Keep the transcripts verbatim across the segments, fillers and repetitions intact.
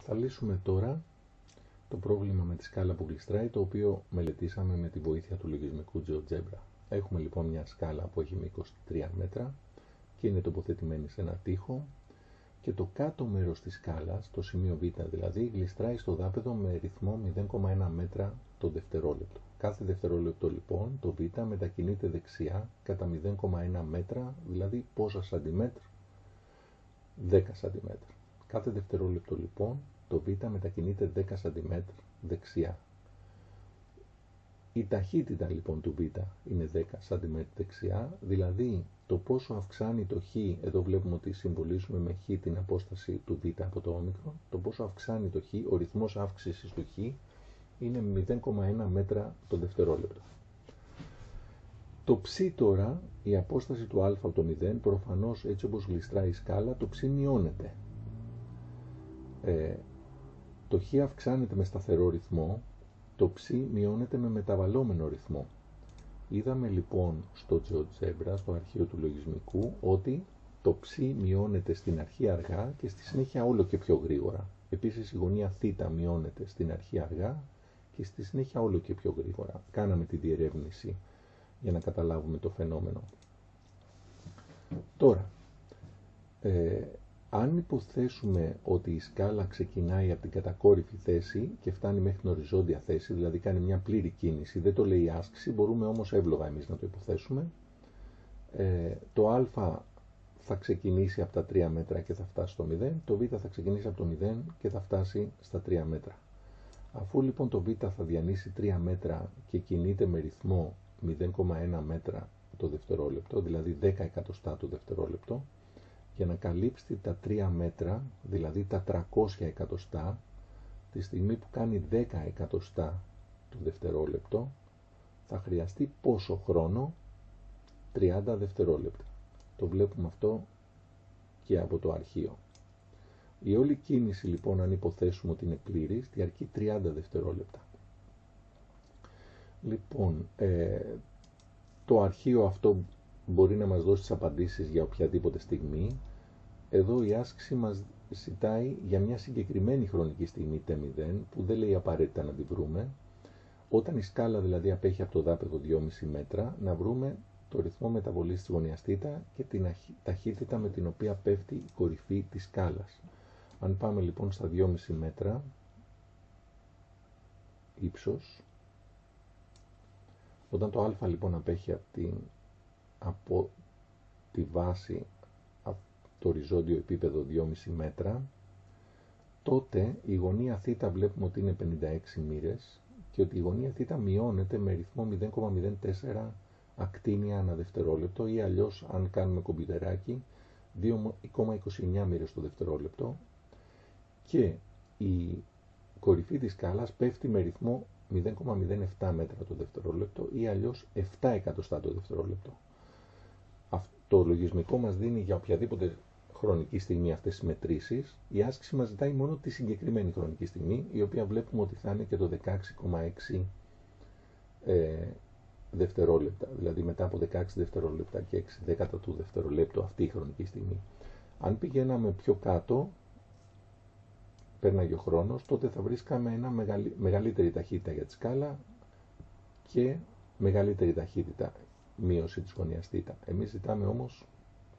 Θα λύσουμε τώρα το πρόβλημα με τη σκάλα που γλιστράει, το οποίο μελετήσαμε με τη βοήθεια του λογισμικού GeoGebra. Έχουμε λοιπόν μια σκάλα που έχει μήκος τρία μέτρα και είναι τοποθετημένη σε ένα τοίχο και το κάτω μέρος της σκάλας, το σημείο Β δηλαδή, γλιστράει στο δάπεδο με ρυθμό μηδέν κόμμα ένα μέτρα το δευτερόλεπτο. Κάθε δευτερόλεπτο λοιπόν το Β μετακινείται δεξιά κατά μηδέν κόμμα ένα μέτρα, δηλαδή πόσα σαντιμέτρα? δέκα σαντιμέτρα. Κάθε δευτερόλεπτο λοιπόν το Β μετακινείται δέκα σαντιμέτρα δεξιά. Η ταχύτητα λοιπόν του Β είναι δέκα σαντιμέτρα δεξιά, δηλαδή το πόσο αυξάνει το χ, εδώ βλέπουμε ότι συμβολίζουμε με χ την απόσταση του Β από το όμικρον, το πόσο αυξάνει το χ, ο ρυθμός αύξησης του χ είναι μηδέν κόμμα ένα μέτρα το δευτερόλεπτο. Το ψ τώρα, η απόσταση του α από το μηδέν, προφανώς έτσι όπως γλιστράει η σκάλα, το ψ μειώνεται. Ε, το χ αυξάνεται με σταθερό ρυθμό, το ψ μειώνεται με μεταβαλλόμενο ρυθμό. Είδαμε λοιπόν στο GeoGebra, στο αρχείο του λογισμικού, ότι το ψ μειώνεται στην αρχή αργά και στη συνέχεια όλο και πιο γρήγορα. Επίσης η γωνία θ μειώνεται στην αρχή αργά και στη συνέχεια όλο και πιο γρήγορα. Κάναμε τη διερεύνηση για να καταλάβουμε το φαινόμενο. Τώρα, ε, αν υποθέσουμε ότι η σκάλα ξεκινάει από την κατακόρυφη θέση και φτάνει μέχρι την οριζόντια θέση, δηλαδή κάνει μια πλήρη κίνηση, δεν το λέει η άσκηση, μπορούμε όμως εύλογα εμείς να το υποθέσουμε, ε, το α θα ξεκινήσει από τα τρία μέτρα και θα φτάσει στο μηδέν, το β θα ξεκινήσει από το μηδέν και θα φτάσει στα τρία μέτρα. Αφού λοιπόν το β θα διανύσει τρία μέτρα και κινείται με ρυθμό μηδέν κόμμα ένα μέτρα το δευτερόλεπτο, δηλαδή δέκα εκατοστά το δευτερόλεπτο, για να καλύψει τα τρία μέτρα, δηλαδή τα τριακόσια εκατοστά, τη στιγμή που κάνει δέκα εκατοστά το δευτερόλεπτο, θα χρειαστεί πόσο χρόνο? τριάντα δευτερόλεπτα. Το βλέπουμε αυτό και από το αρχείο. Η όλη κίνηση λοιπόν, αν υποθέσουμε ότι είναι πλήρης, διαρκεί τριάντα δευτερόλεπτα. Λοιπόν, ε, το αρχείο αυτό μπορεί να μας δώσει τις απαντήσεις για οποιαδήποτε στιγμή. Εδώ η άσκηση μας ζητάει για μια συγκεκριμένη χρονική στιγμή τ μηδέν, που δεν λέει απαραίτητα να τη βρούμε. Όταν η σκάλα δηλαδή απέχει από το δάπεδο δυόμισι μέτρα, να βρούμε το ρυθμό μεταβολής της γωνίας θ και την ταχύτητα με την οποία πέφτει η κορυφή της σκάλας. Αν πάμε λοιπόν στα δυόμισι μέτρα ύψος, όταν το α λοιπόν απέχει από, την, από τη βάση, από το οριζόντιο επίπεδο δυόμισι μέτρα, τότε η γωνία θ βλέπουμε ότι είναι πενήντα έξι μοίρες και ότι η γωνία θ μειώνεται με ρυθμό μηδέν κόμμα μηδέν τέσσερα ακτίνια ανά δευτερόλεπτο, ή αλλιώς αν κάνουμε κομπιουτεράκι δύο κόμμα είκοσι εννιά μοίρες το δευτερόλεπτο, και η κορυφή της σκάλας πέφτει με ρυθμό μηδέν κόμμα μηδέν επτά μέτρα το δευτερόλεπτο, ή αλλιώς επτά εκατοστά το δευτερόλεπτο. Το λογισμικό μας δίνει για οποιαδήποτε χρονική στιγμή αυτές τις μετρήσεις. Η άσκηση μας ζητάει μόνο τη συγκεκριμένη χρονική στιγμή, η οποία βλέπουμε ότι θα είναι και το δεκαέξι κόμμα έξι ε, δευτερόλεπτα, δηλαδή μετά από δεκαέξι δευτερόλεπτα και έξι δέκατα του δευτερολέπτου αυτή η χρονική στιγμή. Αν πηγαίναμε πιο κάτω, πέρναγε ο χρόνος, τότε θα βρίσκαμε ένα μεγαλύ, μεγαλύτερη ταχύτητα για τη σκάλα και μεγαλύτερη ταχύτητα, μείωση της γωνίας θ. Εμείς ζητάμε όμως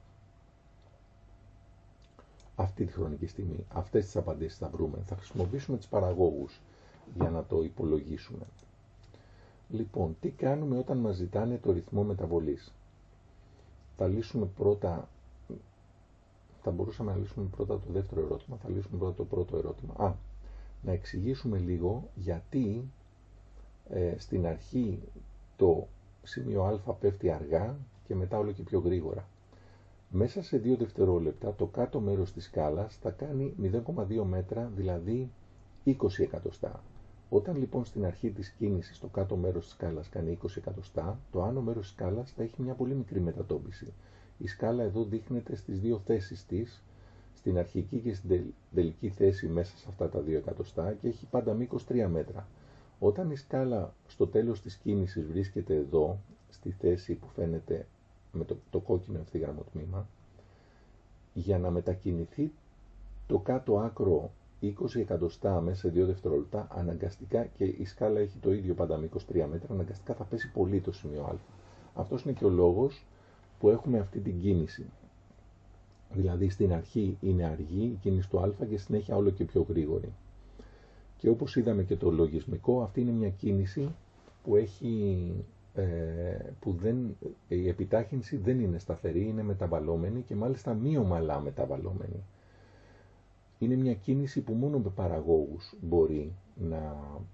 αυτή τη χρονική στιγμή. Αυτές τις απαντήσεις θα βρούμε. Θα χρησιμοποιήσουμε τις παραγόγους για να το υπολογίσουμε. Λοιπόν, τι κάνουμε όταν μας ζητάνε το ρυθμό μεταβολής? Θα λύσουμε πρώτα, θα μπορούσαμε να λύσουμε πρώτα το δεύτερο ερώτημα, θα λύσουμε πρώτα το πρώτο ερώτημα. Α, να εξηγήσουμε λίγο γιατί ε, στην αρχή το σημείο α πέφτει αργά και μετά όλο και πιο γρήγορα. Μέσα σε δύο δευτερόλεπτα το κάτω μέρος της σκάλας θα κάνει μηδέν κόμμα δύο μέτρα, δηλαδή είκοσι εκατοστά. Όταν λοιπόν στην αρχή της κίνησης το κάτω μέρος της σκάλας κάνει είκοσι εκατοστά, το άνω μέρος της σκάλας θα έχει μια πολύ μικρή μετατόπιση. Η σκάλα εδώ δείχνεται στις δύο θέσεις της, στην αρχική και στην τελική θέση μέσα σε αυτά τα δύο εκατοστά, και έχει πάντα μήκος τρία μέτρα. Όταν η σκάλα στο τέλος της κίνησης βρίσκεται εδώ, στη θέση που φαίνεται με το, το κόκκινο ευθύγραμμο τμήμα, για να μετακινηθεί το κάτω άκρο είκοσι εκατοστά μέσα σε δύο δευτερόλεπτα, αναγκαστικά, και η σκάλα έχει το ίδιο πάντα μήκος τρία μέτρα, αναγκαστικά θα πέσει πολύ το σημείο α. Αυτός είναι και ο λόγος που έχουμε αυτή την κίνηση. Δηλαδή στην αρχή είναι αργή η κίνηση του α και συνέχεια όλο και πιο γρήγορη. Και όπως είδαμε και το λογισμικό, αυτή είναι μια κίνηση που έχει, ε, που δεν, η επιτάχυνση δεν είναι σταθερή, είναι μεταβαλλόμενη και μάλιστα μη ομαλά μεταβαλλόμενη. Είναι μια κίνηση που μόνο με παραγόγους μπορεί να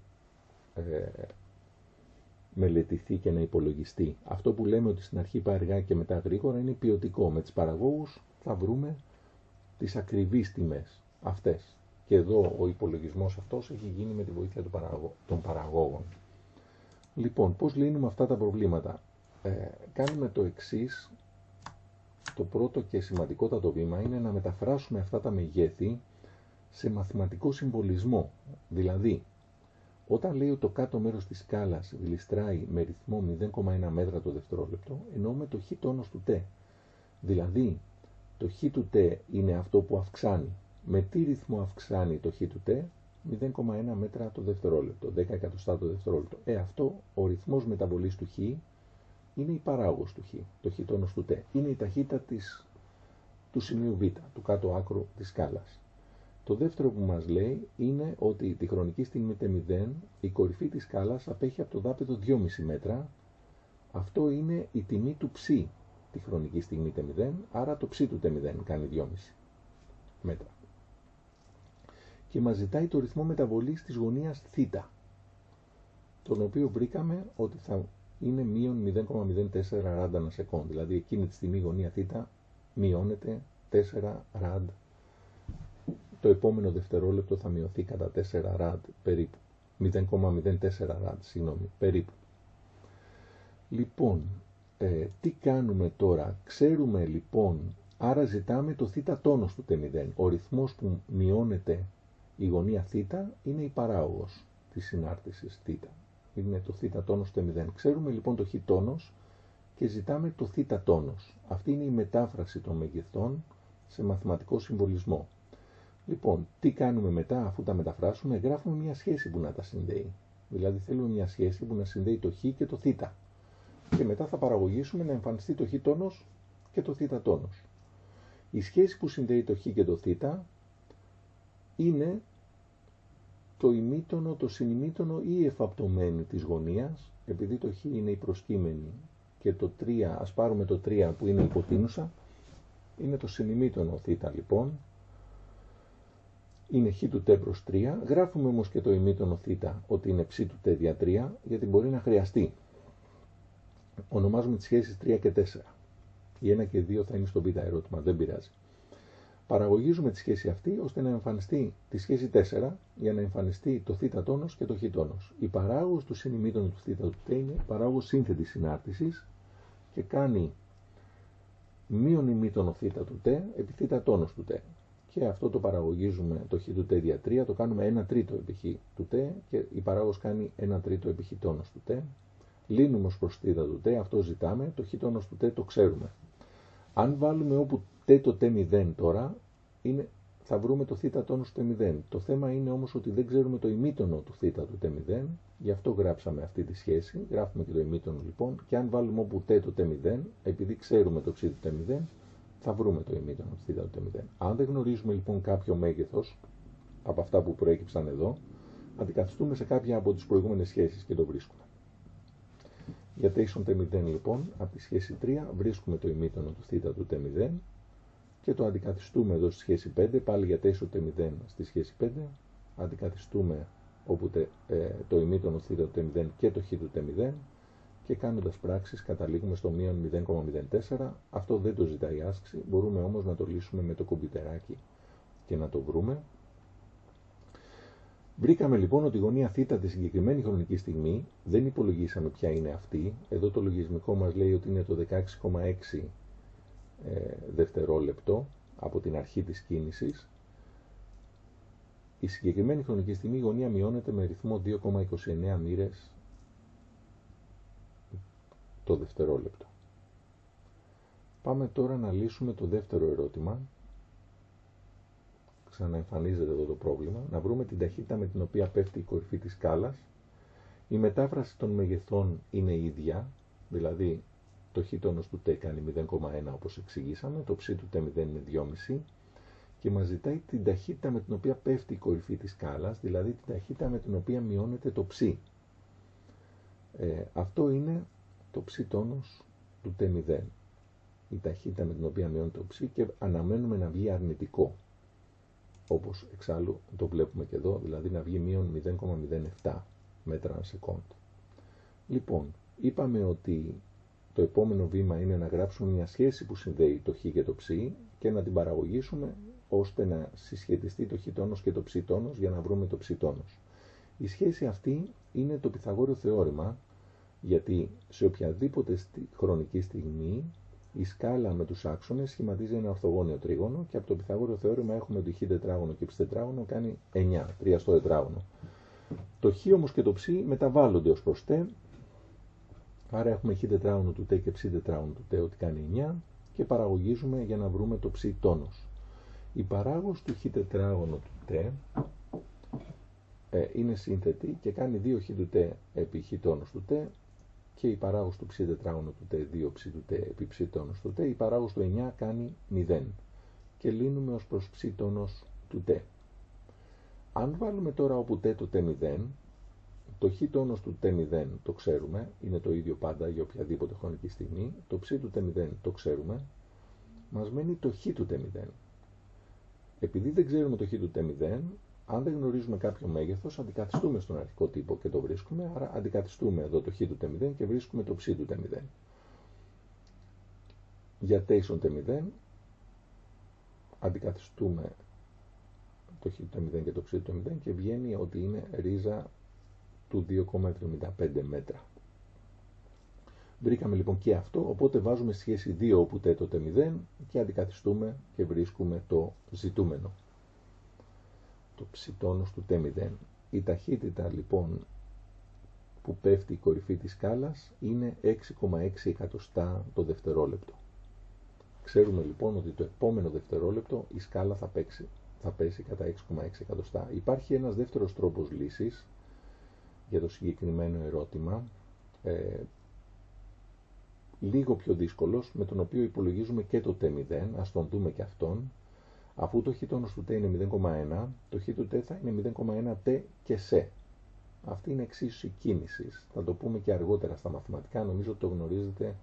ε, μελετηθεί και να υπολογιστεί. Αυτό που λέμε ότι στην αρχή πάει αργά και μετά γρήγορα είναι ποιοτικό. Με τις παραγόγους θα βρούμε τις ακριβείς τιμές αυτές. Και εδώ ο υπολογισμός αυτός έχει γίνει με τη βοήθεια των παραγόγων. Λοιπόν, πώς λύνουμε αυτά τα προβλήματα? Ε, κάνουμε το εξής. Το πρώτο και σημαντικότατο βήμα είναι να μεταφράσουμε αυτά τα μεγέθη σε μαθηματικό συμβολισμό. Δηλαδή, όταν λέει ότι το κάτω μέρος της σκάλας γλιστράει με ρυθμό μηδέν κόμμα ένα μέτρα το δευτερόλεπτο, εννοούμε το χ τόνος του τ. Δηλαδή, το χ του τ είναι αυτό που αυξάνει. Με τι ρυθμό αυξάνει το χ του τ? μηδέν κόμμα ένα μέτρα το δευτερόλεπτο, δέκα εκατοστά το δευτερόλεπτο. Ε, αυτό, ο ρυθμός μεταβολής του χ, είναι η παράγωγος του χ, το χ τόνος του τ. Είναι η ταχύτητα της, του σημείου β, του κάτω άκρου της σκάλας. Το δεύτερο που μας λέει είναι ότι τη χρονική στιγμή τ μηδέν η κορυφή της σκάλας απέχει από το δάπεδο δυόμισι μέτρα. Αυτό είναι η τιμή του ψ τη χρονική στιγμή τ μηδέν, άρα το ψ του τ μηδέν κάνει δυόμισι μέτρα. Και μας ζητάει το ρυθμό μεταβολής της γωνίας θ, τον οποίο βρήκαμε ότι θα είναι μείον μηδέν κόμμα μηδέν τέσσερα ραντ ανά σεκόντ. Δηλαδή εκείνη τη στιγμή η γωνία θ μειώνεται τέσσερα ραντ. Το επόμενο δευτερόλεπτο θα μειωθεί κατά τέσσερα ραντ περίπου. μηδέν κόμμα μηδέν τέσσερα ραντ, συγγνώμη, περίπου. Λοιπόν, ε, τι κάνουμε τώρα? Ξέρουμε λοιπόν, άρα ζητάμε το θ τόνος του τ μηδέν. Ο ρυθμός που μειώνεται η γωνία θ είναι η παράγωγος της συνάρτησης θ. Είναι το θ τόνος του τ μηδέν. Ξέρουμε λοιπόν το χ τόνος και ζητάμε το θ τόνος. Αυτή είναι η μετάφραση των μεγεθών σε μαθηματικό συμβολισμό. Λοιπόν, τι κάνουμε μετά αφού τα μεταφράσουμε? Γράφουμε μια σχέση που να τα συνδέει. Δηλαδή θέλουμε μια σχέση που να συνδέει το χ και το θ. Και μετά θα παραγωγήσουμε να εμφανιστεί το χ τόνος και το θ τόνος. Η σχέση που συνδέει το χ και το θ είναι το ημίτονο, το συνημίτονο ή η εφαπτωμένη της γωνίας. Επειδή το χ είναι η προσκύμενη και το τρία, ας πάρουμε το τρία που είναι υποτείνουσα, είναι το συνημίτονο θ λοιπόν. Είναι χ του τ προς τρία. Γράφουμε όμως και το ημίτονο θ ότι είναι ψ του τ δια τρία, γιατί μπορεί να χρειαστεί. Ονομάζουμε τις σχέσεις τρία και τέσσερα. Η ένα και δύο θα είναι στο β ερώτημα, δεν πειράζει. Παραγωγίζουμε τη σχέση αυτή ώστε να εμφανιστεί τη σχέση τέσσερα για να εμφανιστεί το θ τόνος και το χ τόνος. Η παράγωγος του συνημίτονου του θ του τ είναι παράγωγος σύνθετης συνάρτησης και κάνει μείον ημίτονο θ του τ επί θ τόνος του τ. Και αυτό το παραγωγίζουμε το χ του τ δια τρία, το κάνουμε ένα τρίτο επί χ του τ και η παράγωγος κάνει ένα τρίτο επί χ τόνος του τ. Λύνουμε ως προς θ του τ, αυτό ζητάμε, το χ τόνος του τ το ξέρουμε. Αν βάλουμε όπου τ το τ μηδέν τώρα, είναι, θα βρούμε το θ τόνος του τ μηδέν. Το θέμα είναι όμως ότι δεν ξέρουμε το ημίτονο του θ του τ μηδέν, γι' αυτό γράψαμε αυτή τη σχέση, γράφουμε και το ημίτονο λοιπόν, και αν βάλουμε όπου τ το τ μηδέν, επειδή ξέρουμε το ψ του τ μηδέν, θα βρούμε το ημίτονο του θ του τ μηδέν. Αν δεν γνωρίζουμε λοιπόν κάποιο μέγεθος από αυτά που προέκυψαν εδώ, αντικαθιστούμε σε κάποια από τις προηγούμενες σχέσεις και το βρίσκουμε. Για τ ίσον τ μηδέν λοιπόν, από τη σχέση τρία βρίσκουμε το ημίτονο του θ του τ μηδέν και το αντικαθιστούμε εδώ στη σχέση πέντε, πάλι για τ ίσον τ μηδέν στη σχέση πέντε, αντικαθιστούμε όπου τε, ε, το ημίτονο θ του τ μηδέν και το χ του τ μηδέν και κάνοντας πράξεις καταλήγουμε στο μείον μηδέν κόμμα μηδέν τέσσερα. Αυτό δεν το ζητάει άσκηση, μπορούμε όμως να το λύσουμε με το κομπιουτεράκι και να το βρούμε. Βρήκαμε λοιπόν ότι η γωνία θ τη συγκεκριμένη χρονική στιγμή, δεν υπολογίσαμε ποια είναι αυτή, εδώ το λογισμικό μας λέει ότι είναι το δεκαέξι κόμμα έξι ε, δευτερόλεπτο από την αρχή της κίνησης. Η συγκεκριμένη χρονική στιγμή η γωνία μειώνεται με ρυθμό δύο κόμμα είκοσι εννέα μοίρες το δευτερόλεπτο. Πάμε τώρα να λύσουμε το δεύτερο ερώτημα. ξαναεμφανίζεται εδώ το πρόβλημα, να βρούμε την ταχύτητα με την οποία πέφτει η κορυφή της σκάλας. Η μετάφραση των μεγεθών είναι ίδια, δηλαδή το χ τόνος του T κάνει μηδέν κόμμα ένα όπως εξηγήσαμε, το ψ του T μηδέν είναι δυόμισι και μας ζητάει την ταχύτητα με την οποία πέφτει η κορυφή της σκάλας, δηλαδή την ταχύτητα με την οποία μειώνεται το ψ. Ε, αυτό είναι το ψ τόνος του T μηδέν, η ταχύτητα με την οποία μειώνεται το ψ, και αναμένουμε να βγει αρνητικό, όπως εξάλλου το βλέπουμε και εδώ, δηλαδή να βγει μείον μηδέν κόμμα μηδέν επτά μέτρα ανά σεκόντ. Λοιπόν, είπαμε ότι το επόμενο βήμα είναι να γράψουμε μια σχέση που συνδέει το χ και το ψ και να την παραγωγήσουμε ώστε να συσχετιστεί το χ τόνος και το ψ τόνος για να βρούμε το ψ τόνος. Η σχέση αυτή είναι το Πυθαγόριο θεώρημα, γιατί σε οποιαδήποτε χρονική στιγμή η σκάλα με τους άξονες σχηματίζει ένα ορθογώνιο τρίγωνο και από το Πυθαγόριο θεώρημα έχουμε ότι χ τετράγωνο και ψ τετράγωνο κάνει εννιά, τρία στο τετράγωνο. Το χ όμως και το ψ μεταβάλλονται ως προς τ, άρα έχουμε χ τετράγωνο του T και ψ τετράγωνο του T ότι κάνει εννιά και παραγωγίζουμε για να βρούμε το ψ τόνος. Η παράγωγος του χ τετράγωνο του T ε, είναι σύνθετη και κάνει δύο χ του T επί χ τόνος του T και η παράγωγος του ψ τετράγωνο του T δύο ψ του T επί ψ τόνος του T, η παράγωγος του εννιά κάνει μηδέν και λύνουμε ως προς ψ τόνος του T. Αν βάλουμε τώρα όπου T το T μηδέν, το χ τόνος του T μηδέν το ξέρουμε, είναι το ίδιο πάντα για οποιαδήποτε χρονική στιγμή, το ψ του T μηδέν το ξέρουμε, μας μένει το χ του T μηδέν. Επειδή δεν ξέρουμε το χ του T μηδέν, αν δεν γνωρίζουμε κάποιο μέγεθος, αντικαθιστούμε στον αρχικό τύπο και το βρίσκουμε, άρα αντικαθιστούμε εδώ το χ του T μηδέν και βρίσκουμε το ψ του T μηδέν. Για T ίσον T μηδέν, αντικαθιστούμε το χ του T μηδέν και το ψ του T μηδέν και βγαίνει ότι είναι ρίζα του δύο κόμμα εβδομήντα πέντε μέτρα. Βρήκαμε λοιπόν και αυτό, οπότε βάζουμε σχέση δύο όπου T το T μηδέν και αντικαθιστούμε και βρίσκουμε το ζητούμενο, το ψ τόνος του T μηδέν. Η ταχύτητα λοιπόν που πέφτει η κορυφή της σκάλας είναι έξι κόμμα έξι εκατοστά το δευτερόλεπτο. Ξέρουμε λοιπόν ότι το επόμενο δευτερόλεπτο η σκάλα θα, παίξει, θα πέσει κατά έξι κόμμα έξι εκατοστά. Υπάρχει ένας δεύτερος τρόπος λύσης για το συγκεκριμένο ερώτημα, ε, λίγο πιο δύσκολος, με τον οποίο υπολογίζουμε και το T μηδέν, ας τον δούμε και αυτόν. Αφού το χ τόνος του T είναι μηδέν κόμμα ένα, το χ του T θα είναι μηδέν κόμμα ένα T και σε. Αυτή είναι εξίσωση κίνησης. Θα το πούμε και αργότερα στα μαθηματικά, νομίζω ότι το γνωρίζετε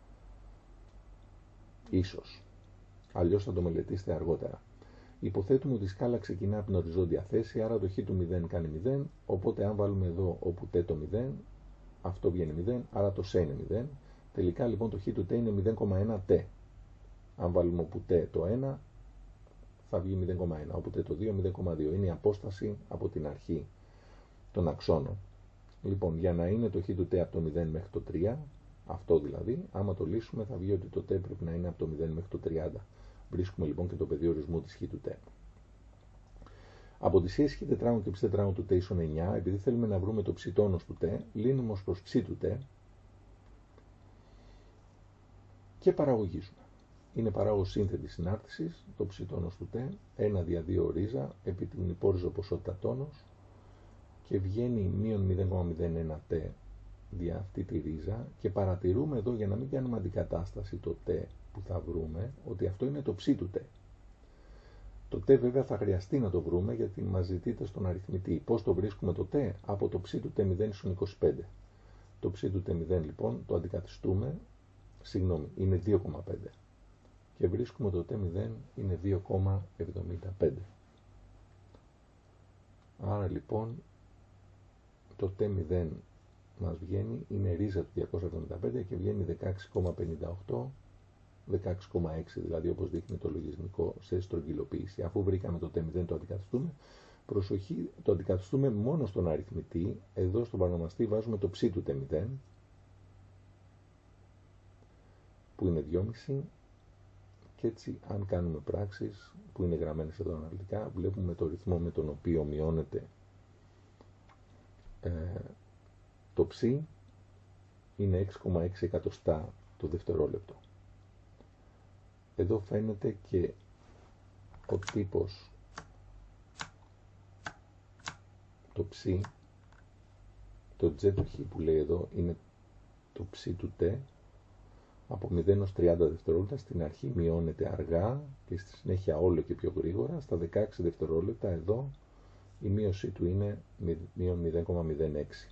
ίσως. Αλλιώς θα το μελετήσετε αργότερα. Υποθέτουμε ότι η σκάλα ξεκινά από την οριζόντια θέση, άρα το χ του μηδέν κάνει μηδέν, οπότε αν βάλουμε εδώ όπου T το μηδέν, αυτό βγαίνει μηδέν, άρα το σε είναι μηδέν. Τελικά λοιπόν το χ του T είναι μηδέν κόμμα ένα T. Αν βάλουμε όπου T το ένα, θα βγει μηδέν κόμμα ένα, όπου T το δύο, μηδέν κόμμα δύο. Είναι η απόσταση από την αρχή των αξώνων. Λοιπόν, για να είναι το χ του T από το μηδέν μέχρι το τρία, αυτό δηλαδή, άμα το λύσουμε θα βγει ότι το T πρέπει να είναι από το μηδέν μέχρι το τριάντα. Βρίσκουμε λοιπόν και το πεδίο ορισμού της χ του T. Από τη σχέση χ τετράγωνο και ψ τετράγωνο του T ίσον εννιά, επειδή θέλουμε να βρούμε το ψ τόνος του T, λύνουμε ως προς ψ του T και παραγωγίζουμε. Είναι παράγωγος σύνθετης συνάρτησης, το ψ τόνος του T, ένα δια δύο ρίζα επί την υπόριζο ποσότητα τόνος και βγαίνει μείον μηδέν κόμμα μηδέν ένα T δια αυτή τη ρίζα και παρατηρούμε εδώ, για να μην κάνουμε αντικατάσταση το T που θα βρούμε, ότι αυτό είναι το ψ του T. Το T βέβαια θα χρειαστεί να το βρούμε γιατί μας ζητείτε στον αριθμητή. Πώς το βρίσκουμε το T? Από το ψ του T μηδέν ίσον είκοσι πέντε. Το ψ του T μηδέν λοιπόν το αντικαθιστούμε, συγγνώμη, είναι δύο κόμμα πέντε. Και βρίσκουμε το T μηδέν είναι δύο κόμμα εβδομήντα πέντε. Άρα λοιπόν το T μηδέν μας βγαίνει, είναι ρίζα του διακόσια εβδομήντα πέντε και βγαίνει δεκαέξι κόμμα πενήντα οκτώ, δεκαέξι κόμμα έξι δηλαδή, όπως δείχνει το λογισμικό σε στρογγυλοποίηση. Αφού βρήκαμε το T μηδέν το αντικαθιστούμε, προσοχή, το αντικαθιστούμε μόνο στον αριθμητή, εδώ στον παρονομαστή βάζουμε το ψ του T μηδέν που είναι δυόμισι και έτσι αν κάνουμε πράξεις που είναι γραμμένες εδώ αναλυτικά, βλέπουμε το ρυθμό με τον οποίο μειώνεται ε, το ψ είναι έξι κόμμα έξι εκατοστά το δευτερόλεπτο. Εδώ φαίνεται και ο τύπος το ψ, το z του χ που λέει εδώ είναι το ψ του t, από μηδέν έως τριάντα δευτερόλεπτα στην αρχή μειώνεται αργά και στη συνέχεια όλο και πιο γρήγορα. Στα δεκαέξι δευτερόλεπτα εδώ η μείωσή του είναι μείον μηδέν κόμμα μηδέν έξι.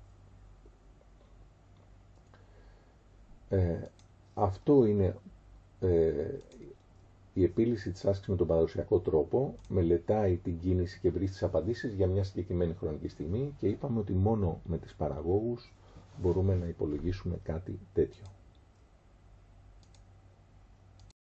Ε, αυτό είναι ε, η επίλυση της άσκησης με τον παραδοσιακό τρόπο. Μελετάει την κίνηση και βρίσκει τις απαντήσεις για μια συγκεκριμένη χρονική στιγμή και είπαμε ότι μόνο με τις παραγόγους μπορούμε να υπολογίσουμε κάτι τέτοιο.